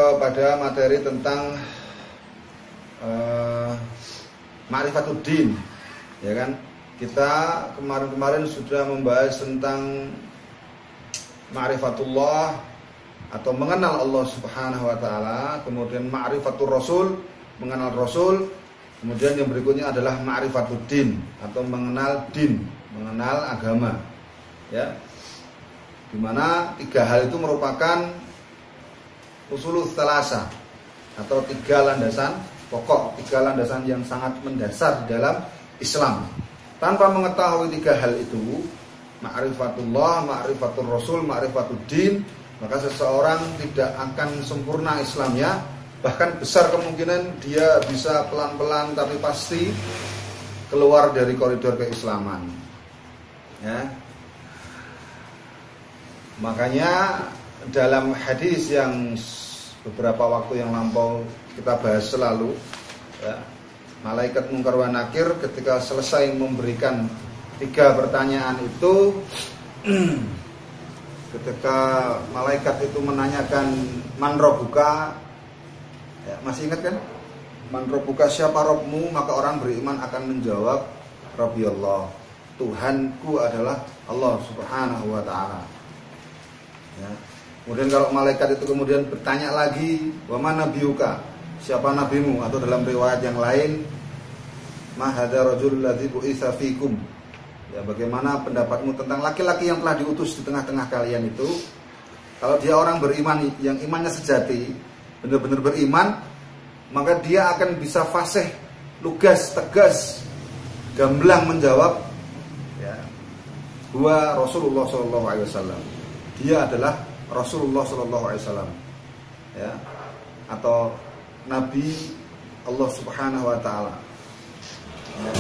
kepada materi tentang Ma'rifatuddin, ya kan? Kita kemarin-kemarin sudah membahas tentang Ma'rifatullah atau mengenal Allah Subhanahu wa taala, kemudian Ma'rifatur Rasul, mengenal Rasul, kemudian yang berikutnya adalah Ma'rifatuddin atau mengenal din, mengenal agama. Ya. Dimana tiga hal itu merupakan usulul tsalasah atau tiga landasan pokok, tiga landasan yang sangat mendasar di dalam Islam. Tanpa mengetahui tiga hal itu, ma'rifatullah, ma'rifatur rasul, ma'rifatuddin, maka seseorang tidak akan sempurna Islamnya. Bahkan besar kemungkinan dia bisa pelan-pelan tapi pasti keluar dari koridor keislaman. Ya. Makanya dalam hadis yang beberapa waktu yang lampau kita bahas selalu, ya, malaikat Munkar wa Nakir ketika selesai memberikan tiga pertanyaan itu, ketika malaikat itu menanyakan man rabbuka, ya, masih ingat kan? Man rabbuka, siapa Rabbmu? Maka orang beriman akan menjawab Rabbi Allah, Tuhanku adalah Allah Subhanahu wa ta'ala. Ya. Kemudian kalau malaikat itu kemudian bertanya lagi, wa man nabiyuka, siapa nabimu? Atau dalam riwayat yang lain, ma hadza rajul ladzi bu'itsa fikum, ya, bagaimana pendapatmu tentang laki-laki yang telah diutus di tengah-tengah kalian itu? Kalau dia orang beriman yang imannya sejati, benar-benar beriman, maka dia akan bisa fasih, lugas, tegas, gamblang menjawab, ya, huwa Rasulullah sallallahu alaihi wasallam. Dia adalah Rasulullah sallallahu alaihi wasallam, ya, atau Nabi Allah Subhanahu wa taala. Ya.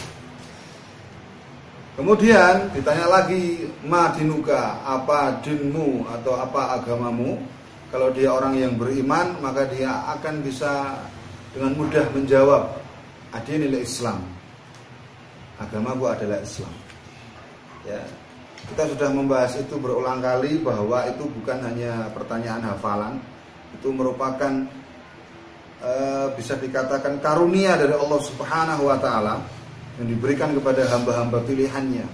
Kemudian ditanya lagi, ma dinuka, apa dinmu atau apa agamamu? Kalau dia orang yang beriman, maka dia akan bisa dengan mudah menjawab, adinil Islam, agamaku adalah Islam. Ya. Kita sudah membahas itu berulang kali bahwa itu bukan hanya pertanyaan hafalan, itu merupakan bisa dikatakan karunia dari Allah Subhanahu wa taala yang diberikan kepada hamba-hamba pilihannya.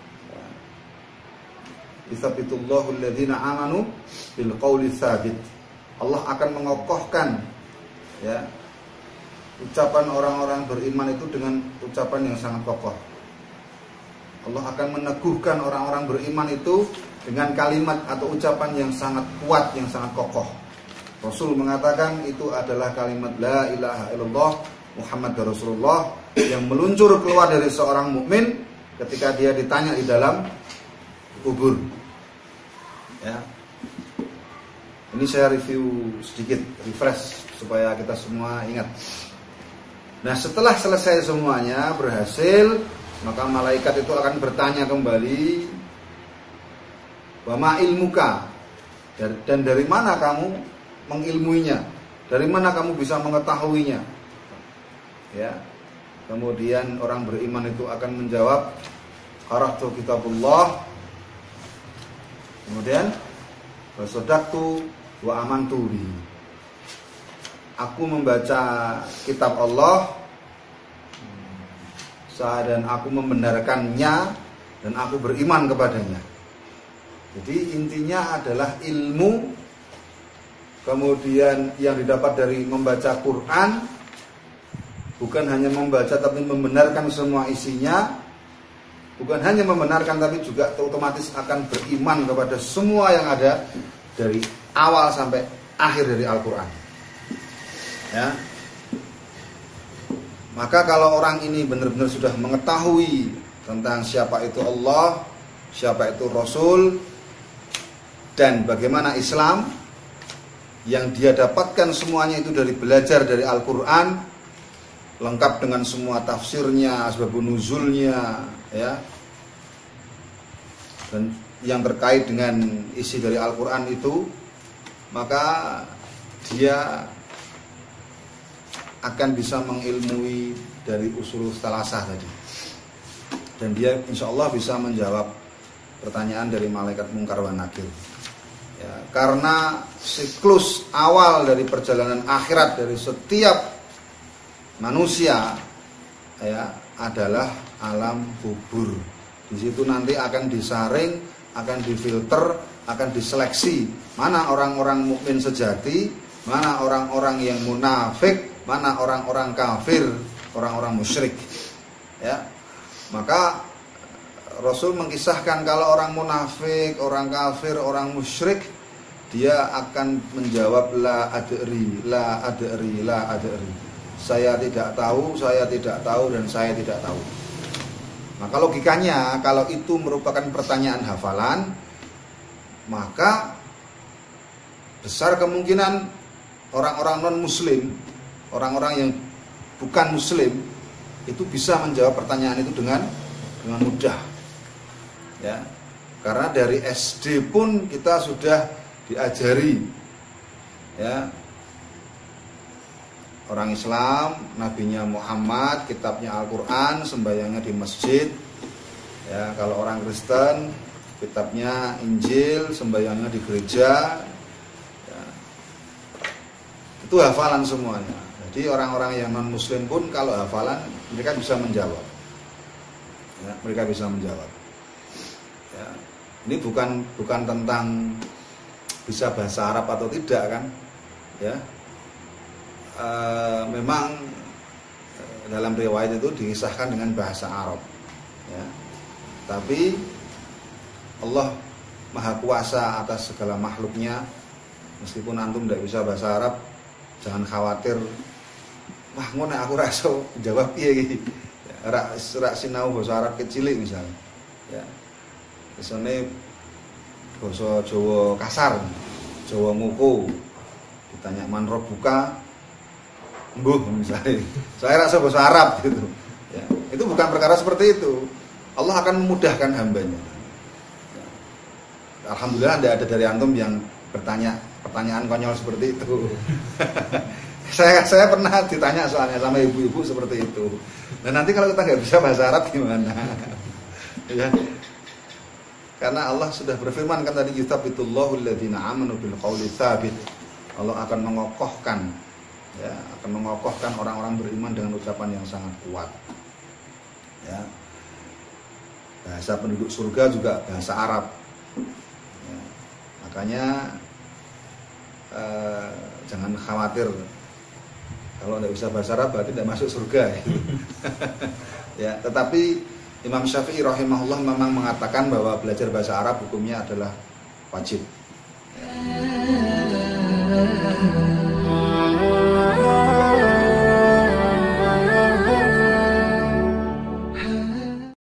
Tsabitullahu alladziina amanu bil qauli tsabit. Allah akan mengokohkan, ya, ucapan orang-orang beriman itu dengan ucapan yang sangat kokoh. Allah akan meneguhkan orang-orang beriman itu dengan kalimat atau ucapan yang sangat kuat, yang sangat kokoh. Rasul mengatakan itu adalah kalimat la ilaha illallah Muhammad Rasulullah yang meluncur keluar dari seorang mukmin ketika dia ditanya di dalam kubur. Ya. Ini saya review sedikit, refresh supaya kita semua ingat. Nah, setelah selesai semuanya berhasil, maka malaikat itu akan bertanya kembali, wa ma ilmuka, dan dari mana kamu mengilmuinya, dari mana kamu bisa mengetahuinya, ya. Kemudian orang beriman itu akan menjawab, qara'tu kitabullah, kemudian wasodaqtu wa amantu bi, aku membaca kitab Allah dan aku membenarkannya dan aku beriman kepadanya. Jadi intinya adalah ilmu, kemudian yang didapat dari membaca Quran, bukan hanya membaca tapi membenarkan semua isinya, bukan hanya membenarkan tapi juga otomatis akan beriman kepada semua yang ada dari awal sampai akhir dari Al-Quran. Ya. Maka kalau orang ini benar-benar sudah mengetahui tentang siapa itu Allah, siapa itu Rasul, dan bagaimana Islam, yang dia dapatkan semuanya itu dari belajar dari Al-Quran, lengkap dengan semua tafsirnya, asbabun nuzulnya, ya, dan yang terkait dengan isi dari Al-Quran itu, maka dia akan bisa mengilmui dari usul tsalasah tadi, dan dia insya Allah bisa menjawab pertanyaan dari malaikat Munkar wa Nakir. Ya, karena siklus awal dari perjalanan akhirat dari setiap manusia ya adalah alam kubur. Di situ nanti akan disaring, akan difilter, akan diseleksi mana orang-orang mukmin sejati, mana orang-orang yang munafik, mana orang-orang kafir, orang-orang musyrik. Ya. Maka Rasul mengisahkan kalau orang munafik, orang kafir, orang musyrik, dia akan menjawab la adri, la adri, la adri. Saya tidak tahu, dan saya tidak tahu. Maka logikanya kalau itu merupakan pertanyaan hafalan, maka besar kemungkinan orang-orang non-muslim, orang-orang yang bukan muslim itu bisa menjawab pertanyaan itu dengan mudah. Ya. Karena dari SD pun kita sudah diajari ya, orang Islam, nabinya Muhammad, kitabnya Al-Quran, sembahyangnya di masjid. Ya, kalau orang Kristen, kitabnya Injil, sembahyangnya di gereja. Ya. Itu hafalan semuanya. Jadi orang-orang yang non muslim pun kalau hafalan mereka bisa menjawab. Ya, mereka bisa menjawab. Ya. Ini bukan tentang bisa bahasa Arab atau tidak kan? Ya. Memang dalam riwayat itu dikisahkan dengan bahasa Arab. Ya. Tapi Allah Maha Kuasa atas segala makhluknya. Meskipun antum tidak bisa bahasa Arab, jangan khawatir. Wah, ngono aku rasa jawab piye iki. Rak sinau bahasa Arab kecil misalnya. Ya. Kesane bahasa Jawa kasar, Jawa nguku. Ditanya man rabbuka, mbuh misalnya. Saya rasa bahasa Arab gitu. Ya. Itu bukan perkara seperti itu. Allah akan memudahkan hambanya. Ya. Alhamdulillah tidak ada dari antum yang bertanya pertanyaan konyol seperti itu. Saya pernah ditanya soalnya sama ibu-ibu seperti itu. Dan nanti kalau kita nggak bisa bahasa Arab gimana? Ya. Karena Allah sudah berfirman kan tadi, yutsabitullahu alladziina aamanu bil qauli tsabit. Allah akan mengokohkan, ya, akan mengokohkan orang-orang beriman dengan ucapan yang sangat kuat. Ya. Bahasa penduduk surga juga bahasa Arab. Ya. Makanya jangan khawatir kalau tidak bisa bahasa Arab berarti tidak masuk surga. Ya, tetapi Imam Syafi'i rahimahullah memang mengatakan bahwa belajar bahasa Arab hukumnya adalah wajib.